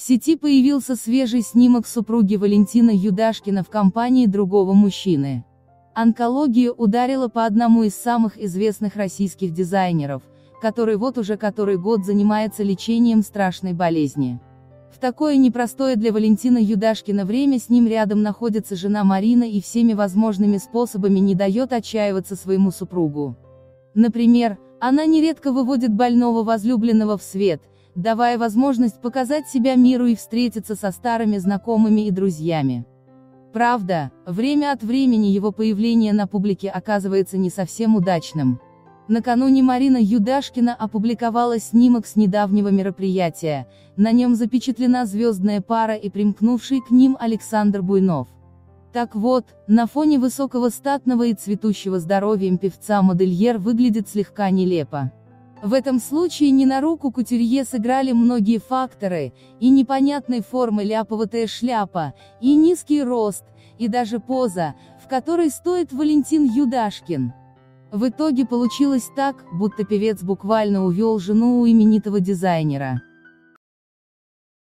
В сети появился свежий снимок супруги Валентина Юдашкина в компании другого мужчины. Онкология ударила по одному из самых известных российских дизайнеров, который вот уже который год занимается лечением страшной болезни. В такое непростое для Валентина Юдашкина время с ним рядом находится жена Марина и всеми возможными способами не дает отчаиваться своему супругу. Например, она нередко выводит больного возлюбленного в свет, давая возможность показать себя миру и встретиться со старыми знакомыми и друзьями. Правда, время от времени его появление на публике оказывается не совсем удачным. Накануне Марина Юдашкина опубликовала снимок с недавнего мероприятия, на нем запечатлена звездная пара и примкнувший к ним Александр Буйнов. Так вот, на фоне высокого статного и цветущего здоровьем певца модельер выглядит слегка нелепо. В этом случае не на руку кутюрье сыграли многие факторы, и непонятной формы ляповатая шляпа, и низкий рост, и даже поза, в которой стоит Валентин Юдашкин. В итоге получилось так, будто певец буквально увел жену у именитого дизайнера.